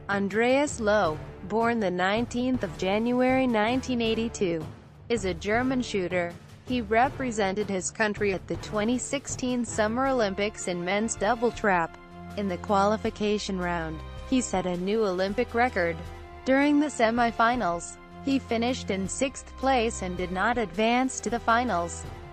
Andreas Löw, born the 19th of January 1982, is a German shooter. He represented his country at the 2016 Summer Olympics in men's double trap. In the qualification round, he set a new Olympic record. During the semi-finals, he finished in 6th place and did not advance to the finals.